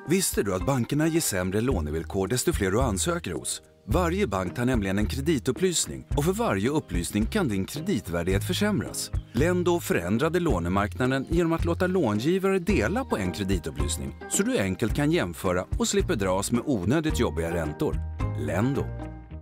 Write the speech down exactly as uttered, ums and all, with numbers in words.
Visste du att bankerna ger sämre lånevillkor desto fler du ansöker hos? Varje bank tar nämligen en kreditupplysning och för varje upplysning kan din kreditvärdighet försämras. Lendo förändrade lånemarknaden genom att låta långivare dela på en kreditupplysning så du enkelt kan jämföra och slipper dras med onödigt jobbiga räntor. Lendo.